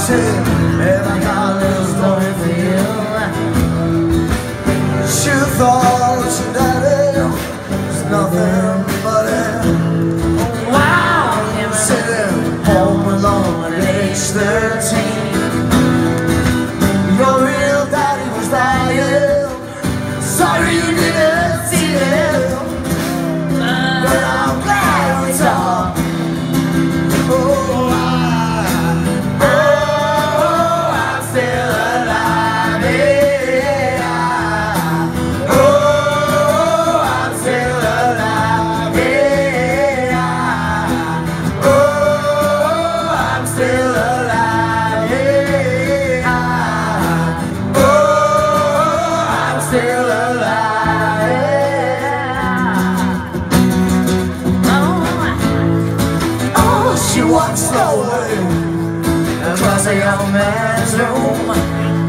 said, and I got a little story for you. She thought your daddy was nothing but a wow, sitting home alone at age 13. Your real daddy was dying. Sorry you didn't see him, but I'm glad we talked. She walked slowly across a young man's room.